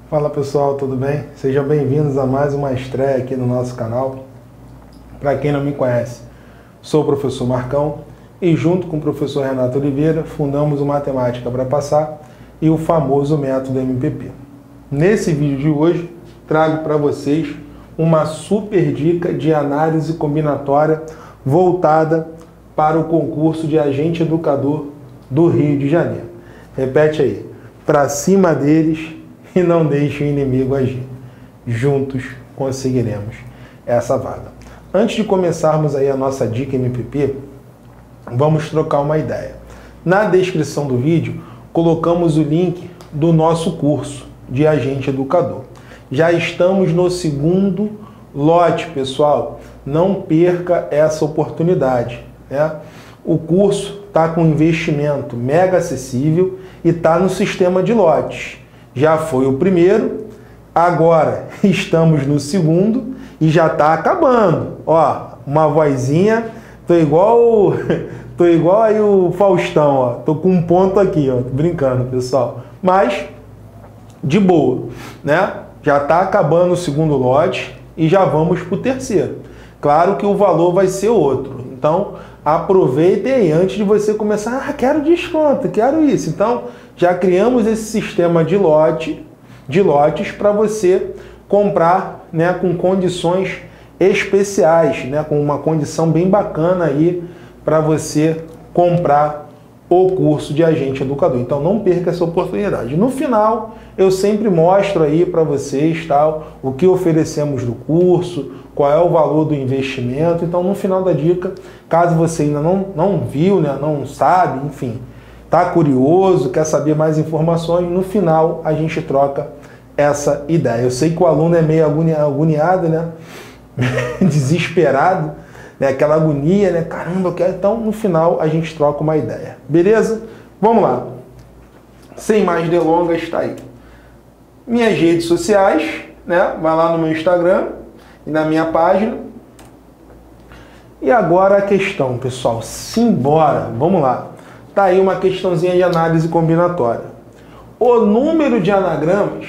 Fala pessoal, tudo bem? Sejam bem-vindos a mais uma estreia aqui no nosso canal. Para quem não me conhece, sou o professor Marcão e junto com o professor Renato Oliveira fundamos o Matemática para Passar e o famoso método MPP. Nesse vídeo de hoje trago para vocês uma super dica de análise combinatória voltada para o concurso de agente educador do Rio de Janeiro. Repete aí, para cima deles e não deixe o inimigo agir. Juntos conseguiremos essa vaga. Antes de começarmos aí a nossa dica MPP, vamos trocar uma ideia. Na descrição do vídeo, colocamos o link do nosso curso de agente educador. Já estamos no segundo lote, pessoal. Não perca essa oportunidade, né? O curso está com investimento mega acessível e está no sistema de lotes. Já foi o primeiro, agora estamos no segundo e já está acabando. Ó, uma vozinha, tô igual aí o Faustão, ó. Tô com um ponto aqui, ó, tô brincando, pessoal. Mas de boa, né? Já está acabando o segundo lote e já vamos para o terceiro. Claro que o valor vai ser outro. Então, aproveitem aí antes de você começar. Ah, quero desconto, quero isso. Então, já criamos esse sistema de lotes para você comprar, né, com condições especiais, né, com uma condição bem bacana aí para você comprar o curso de agente educador. Então não perca essa oportunidade. No final, eu sempre mostro aí para vocês tal, o que oferecemos do curso, qual é o valor do investimento. Então no final da dica, caso você ainda não viu, né, não sabe, enfim, está curioso, quer saber mais informações, no final a gente troca essa ideia. Eu sei que o aluno é meio agoniado, né? Desesperado, né? Aquela agonia, né? Caramba, eu quero. Então, no final, a gente troca uma ideia. Beleza? Vamos lá. Sem mais delongas, está aí. Minhas redes sociais, né? Vai lá no meu Instagram e na minha página. E agora a questão, pessoal. Simbora. Vamos lá. Tá aí uma questãozinha de análise combinatória. O número de anagramas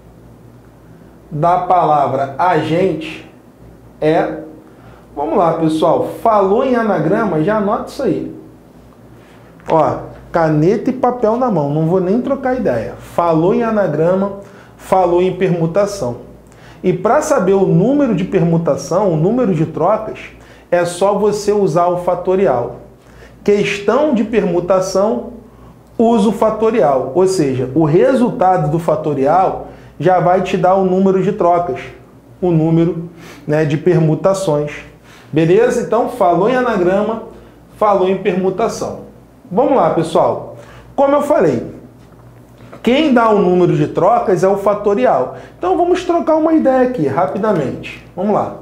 da palavra agente é... Vamos lá, pessoal. Falou em anagrama, já anota isso aí. Ó, caneta e papel na mão. Não vou nem trocar ideia. Falou em anagrama, falou em permutação. E para saber o número de permutação, o número de trocas, é só você usar o fatorial. Questão de permutação, usa o fatorial. Ou seja, o resultado do fatorial já vai te dar o número de trocas, o número, né, de permutações. Beleza? Então, falou em anagrama, falou em permutação. Vamos lá, pessoal. Como eu falei, quem dá o número de trocas é o fatorial. Então, vamos trocar uma ideia aqui, rapidamente. Vamos lá.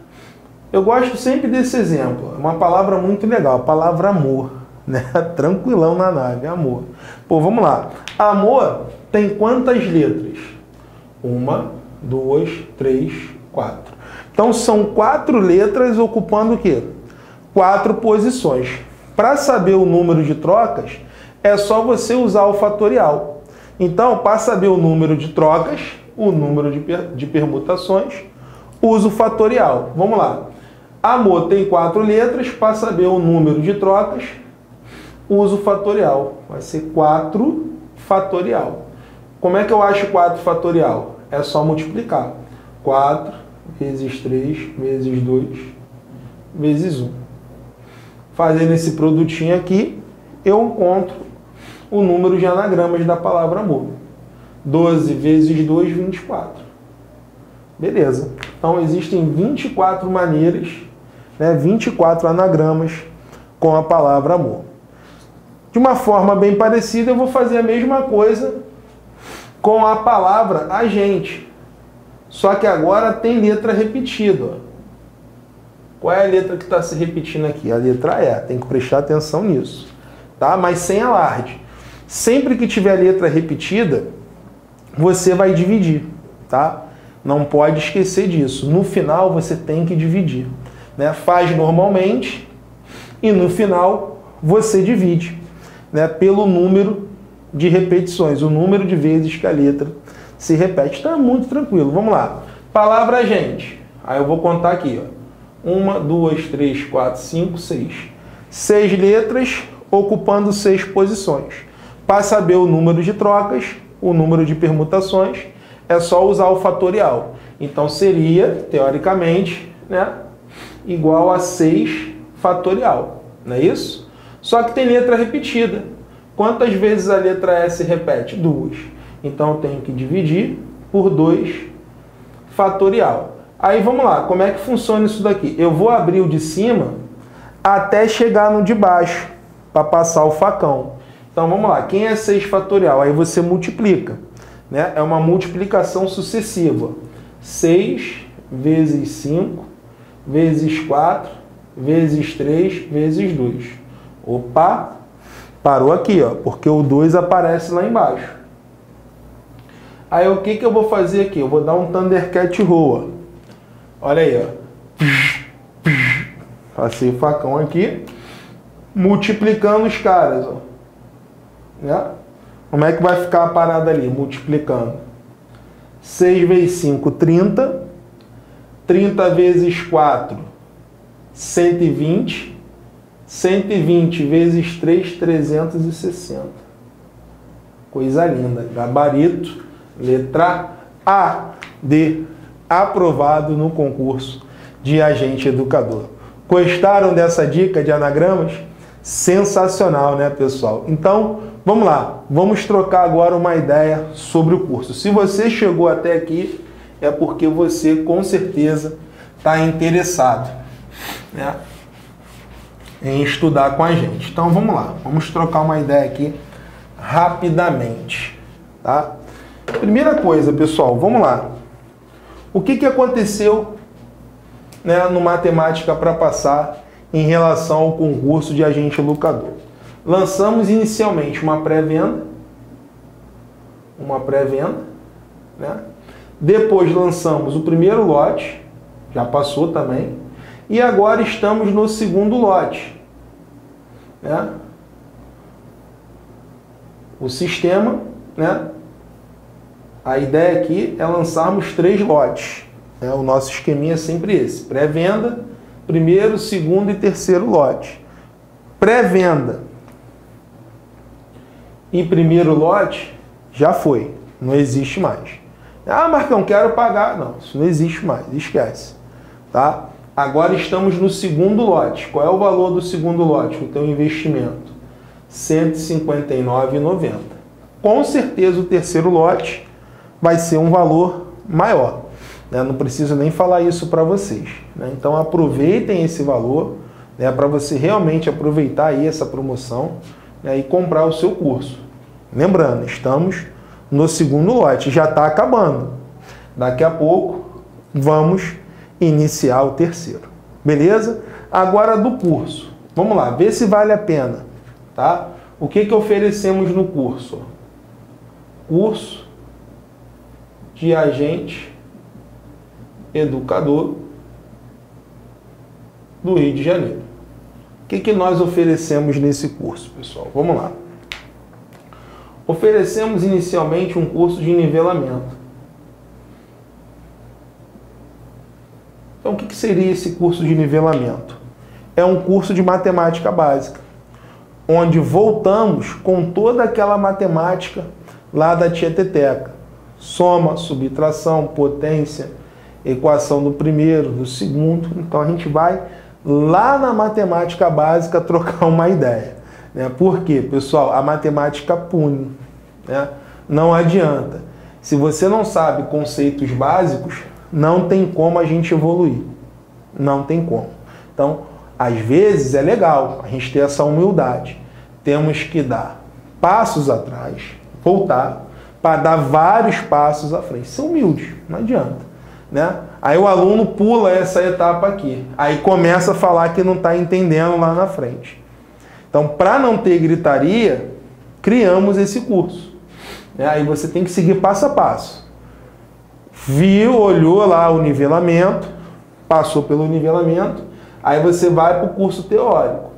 Eu gosto sempre desse exemplo. É uma palavra muito legal, a palavra amor, né? Tranquilão na nave, amor. Pô, vamos lá. Amor tem quantas letras? 1, 2, 3, 4. Então são 4 letras ocupando o quê? 4 posições. Para saber o número de trocas, é só você usar o fatorial. Então, para saber o número de trocas, o número de permutações, usa o fatorial. Vamos lá. Amor tem 4 letras, para saber o número de trocas, usa o fatorial. Vai ser 4 fatorial. Como é que eu acho 4 fatorial? É só multiplicar. 4 vezes 3 vezes 2 vezes 1. Fazendo esse produtinho aqui, eu encontro o número de anagramas da palavra amor. 12 vezes 2, 24. Beleza. Então existem 24 maneiras, né, 24 anagramas com a palavra amor. De uma forma bem parecida, eu vou fazer a mesma coisa com a palavra agente. Só que agora tem letra repetida. Ó. Qual é a letra que está se repetindo aqui? A letra E. Tem que prestar atenção nisso. Tá? Mas sem alarde. Sempre que tiver letra repetida, você vai dividir. Tá? Não pode esquecer disso. No final, você tem que dividir. Né? Faz normalmente e no final você divide, né, pelo número de repetições, o número de vezes que a letra se repete. Então é muito tranquilo. Vamos lá. Palavra gente. Aí eu vou contar aqui, ó. 1, 2, 3, 4, 5, 6. 6 letras ocupando 6 posições. Para saber o número de trocas, o número de permutações, é só usar o fatorial. Então seria, teoricamente, né, igual a 6 fatorial. Não é isso? Só que tem letra repetida. Quantas vezes a letra S repete? 2. Então eu tenho que dividir por 2 fatorial. Aí vamos lá, como é que funciona isso daqui? Eu vou abrir o de cima até chegar no de baixo, para passar o facão. Então vamos lá, quem é 6 fatorial? Aí você multiplica, né? É uma multiplicação sucessiva. 6 vezes 5, vezes 4, vezes 3, vezes 2. Opa, parou aqui, ó, porque o 2 aparece lá embaixo. Aí o que eu vou fazer aqui? Eu vou dar um Thundercat Roa. Olha aí, ó. Passei o facão aqui, multiplicando os caras, ó. Né? Como é que vai ficar a parada ali? Multiplicando. 6 vezes 5, 30. 30 vezes 4, 120. 120 vezes 3, 360. Coisa linda. Gabarito, letra A de aprovado no concurso de agente educador. Gostaram dessa dica de anagramas? Sensacional, né, pessoal? Então, vamos lá. Vamos trocar agora uma ideia sobre o curso. Se você chegou até aqui, é porque você, com certeza, está interessado, né, em estudar com a gente. Então, vamos lá. Vamos trocar uma ideia aqui rapidamente, tá? Primeira coisa, pessoal, vamos lá. O que aconteceu, né, no Matemática para Passar em relação ao concurso de agente locador? Lançamos inicialmente uma pré-venda, né? Depois lançamos o primeiro lote, já passou também, e agora estamos no segundo lote, né? O sistema, né? A ideia aqui é lançarmos 3 lotes. Né? O nosso esqueminha é sempre esse. Pré-venda, primeiro, segundo e terceiro lote. Pré-venda e primeiro lote já foi. Não existe mais. Ah, Marcão, quero pagar. Não, isso não existe mais. Esquece. Tá? Agora estamos no segundo lote. Qual é o valor do segundo lote? O teu investimento? R$ 159,90. Com certeza o terceiro lote vai ser um valor maior. Né? Não preciso nem falar isso para vocês. Né? Então aproveitem esse valor, né, para você realmente aproveitar aí essa promoção, né, e comprar o seu curso. Lembrando, estamos no segundo lote, já está acabando. Daqui a pouco vamos iniciar o terceiro. Beleza? Agora do curso. Vamos lá, ver se vale a pena. Tá? O que oferecemos no curso? Curso de agente educador do Rio de Janeiro. O que nós oferecemos nesse curso, pessoal? Vamos lá. Oferecemos inicialmente um curso de nivelamento. Então, o que seria esse curso de nivelamento? É um curso de matemática básica, onde voltamos com toda aquela matemática lá da tieteteca. Soma, subtração, potência, equação do primeiro, do segundo. Então a gente vai lá na matemática básica trocar uma ideia. Né? Por quê, pessoal? A matemática pune. Né? Não adianta. Se você não sabe conceitos básicos, não tem como a gente evoluir. Não tem como. Então, às vezes é legal a gente ter essa humildade. Temos que dar passos atrás, voltar, para dar vários passos à frente. Ser humilde, não adianta. Né? Aí o aluno pula essa etapa aqui. Aí começa a falar que não está entendendo lá na frente. Então, para não ter gritaria, criamos esse curso. Né? Aí você tem que seguir passo a passo. Viu, olhou lá o nivelamento, passou pelo nivelamento, aí você vai para o curso teórico.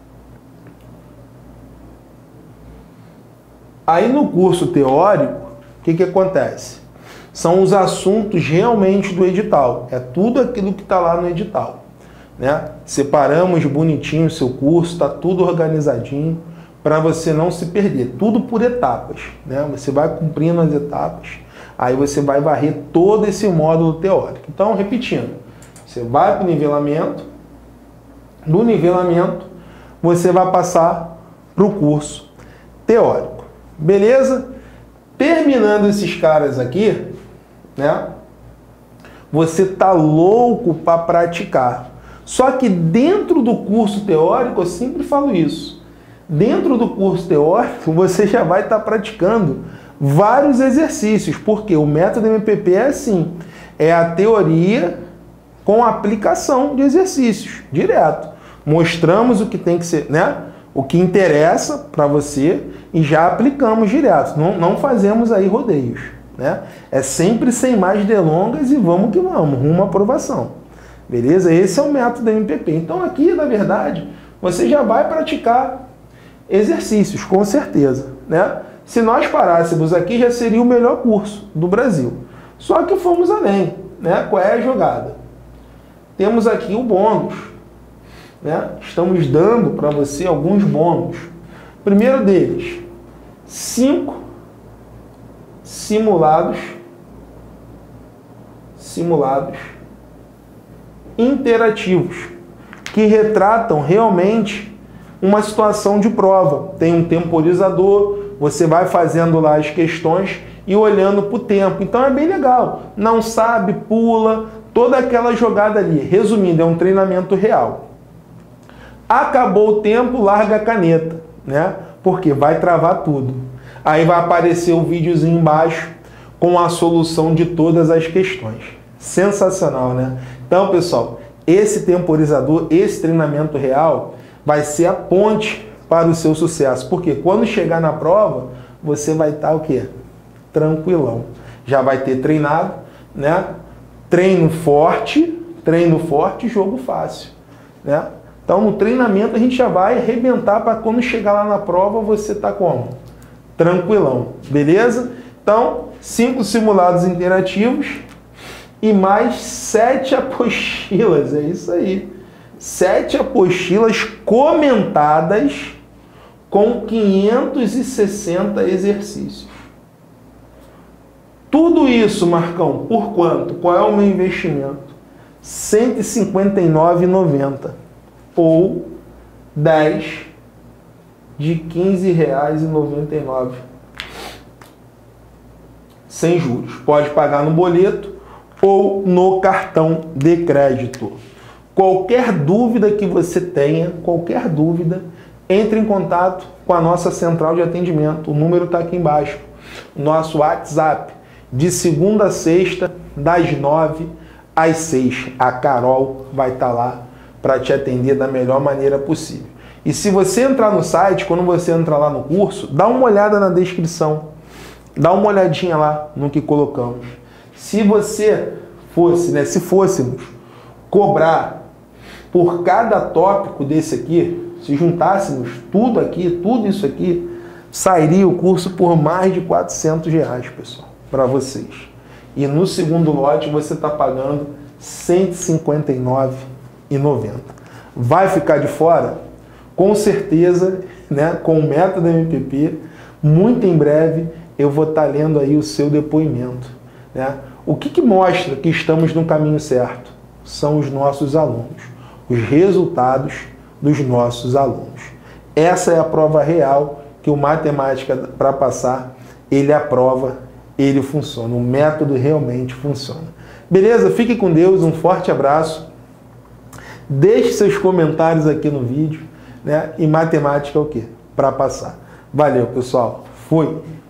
Aí no curso teórico, O que acontece? São os assuntos realmente do edital. É tudo aquilo que está lá no edital, né? Separamos bonitinho o seu curso, está tudo organizadinho para você não se perder. Tudo por etapas, né? Você vai cumprindo as etapas, aí você vai varrer todo esse módulo teórico. Então, repetindo, você vai para o nivelamento, do nivelamento você vai passar para o curso teórico. Beleza? Terminando esses caras aqui, né? Você tá louco para praticar. Só que dentro do curso teórico, eu sempre falo isso, dentro do curso teórico você já vai estar praticando vários exercícios, porque o método MPP é assim, é a teoria com a aplicação de exercícios, direto. Mostramos o que tem que ser, né? O que interessa para você e já aplicamos direto. Não fazemos aí rodeios, né? É sempre sem mais delongas e vamos que vamos, rumo à aprovação. Beleza? Esse é o método MPP. Então aqui, na verdade, você já vai praticar exercícios, com certeza, né? Se nós parássemos aqui, já seria o melhor curso do Brasil. Só que fomos além, né? Qual é a jogada? Temos aqui o bônus, né? Estamos dando para você alguns bônus. Primeiro deles, 5 simulados interativos que retratam realmente uma situação de prova. Tem um temporizador, você vai fazendo lá as questões e olhando para o tempo. Então é bem legal. Não sabe, pula, toda aquela jogada ali. Resumindo, é um treinamento real. Acabou o tempo, larga a caneta, né? Porque vai travar tudo. Aí vai aparecer o videozinho embaixo com a solução de todas as questões. Sensacional, né? Então, pessoal, esse temporizador, esse treinamento real vai ser a ponte para o seu sucesso. Porque quando chegar na prova, você vai estar o quê? Tranquilão. Já vai ter treinado, né? Treino forte, jogo fácil, né? Então, no treinamento, a gente já vai arrebentar para quando chegar lá na prova, você tá como? Tranquilão, beleza? Então, 5 simulados interativos e mais 7 apostilas, é isso aí. 7 apostilas comentadas com 560 exercícios. Tudo isso, Marcão, por quanto? Qual é o meu investimento? R$ 159,90 ou 10 de R$ 15,99 sem juros. Pode pagar no boleto ou no cartão de crédito. Qualquer dúvida que você tenha, qualquer dúvida, entre em contato com a nossa central de atendimento. O número está aqui embaixo. Nosso WhatsApp, de segunda a sexta, das 9 às 6. A Carol vai estar lá para te atender da melhor maneira possível. E se você entrar no site, quando você entrar lá no curso, dá uma olhada na descrição. Dá uma olhadinha lá no que colocamos. Se você fosse, né, se fôssemos cobrar por cada tópico desse aqui, se juntássemos tudo aqui, tudo isso aqui, sairia o curso por mais de R$ 400, pessoal, para vocês. E no segundo lote você está pagando R$ 159,90. Vai ficar de fora? Com certeza, né, com o método MPP, muito em breve eu vou estar lendo aí o seu depoimento, né? O que mostra que estamos no caminho certo? São os nossos alunos, os resultados dos nossos alunos. Essa é a prova real que o Matemática para Passar, ele aprova, ele funciona, o método realmente funciona. Beleza? Fique com Deus, um forte abraço. Deixe seus comentários aqui no vídeo, né? E matemática é o quê? Para passar. Valeu, pessoal. Fui!